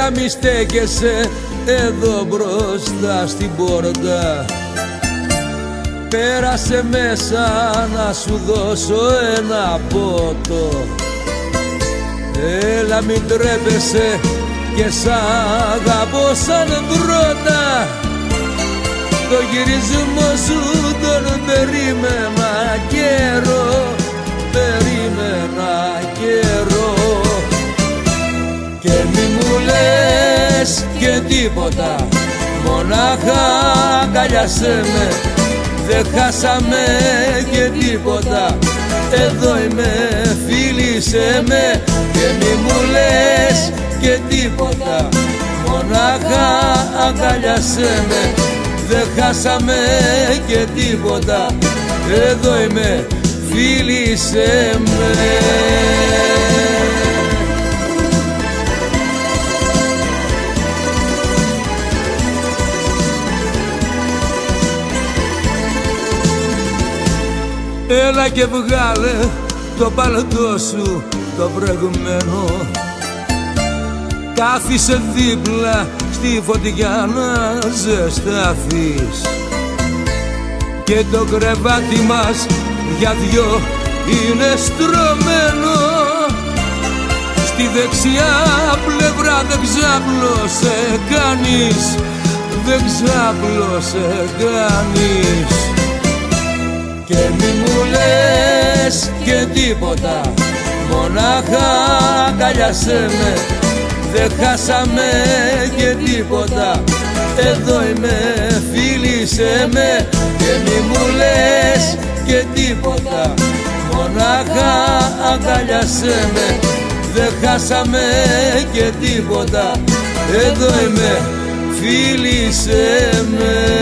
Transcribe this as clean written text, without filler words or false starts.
να μη στέκεσαι εδώ μπροστά στην πόρτα. Πέρασε μέσα να σου δώσω ένα πότο. Έλα μην τρέπεσαι και σ' αγαπώ σαν πρώτα. Το γυρισμό σου τον περίμενα καιρό, περίμενα καιρό. Και μη μου λες και τίποτα, μονάχα αγκαλιάσέ με. Δεν χάσαμε και τίποτα, εδώ είμαι, φίλησέ με. Και μη μου λες και τίποτα, μονάχα αγκαλιάσέ με. Δεν χάσαμε και τίποτα, εδώ είμαι, φίλησέ με. Έλα και βγάλε το παλτό σου το βρεγμένο. Κάθισε δίπλα στη φωτιά να ζεσταθείς. Και το κρεβάτι μας για δυο είναι στρωμένο. Στη δεξιά πλευρά δεν ξάπλωσε κανείς, δεν ξάπλωσε κανείς. Και μη μου λες και τίποτα, μονάχα αγκαλιάσέ με. Δεν χάσαμε και τίποτα, εδώ είμαι, φίλησέ με. Και μη μου λες και τίποτα, μονάχα αγκαλιάσέ με. Δεν χάσαμε και τίποτα, εδώ είμαι, φίλησέ με.